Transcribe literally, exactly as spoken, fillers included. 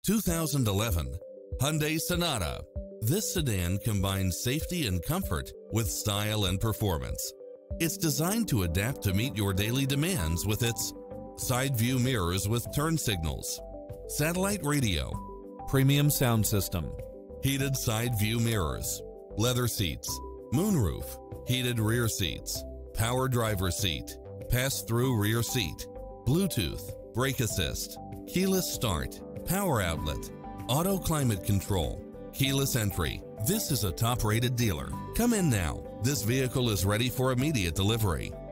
two thousand eleven Hyundai Sonata. This sedan combines safety and comfort with style and performance. It's designed to adapt to meet your daily demands with its side view mirrors with turn signals, satellite radio, premium sound system, heated side view mirrors, leather seats, moonroof, heated rear seats, power driver seat, pass-through rear seat, Bluetooth, brake assist, keyless start, power outlet, auto climate control, keyless entry. This is a top-rated dealer. Come in now. This vehicle is ready for immediate delivery.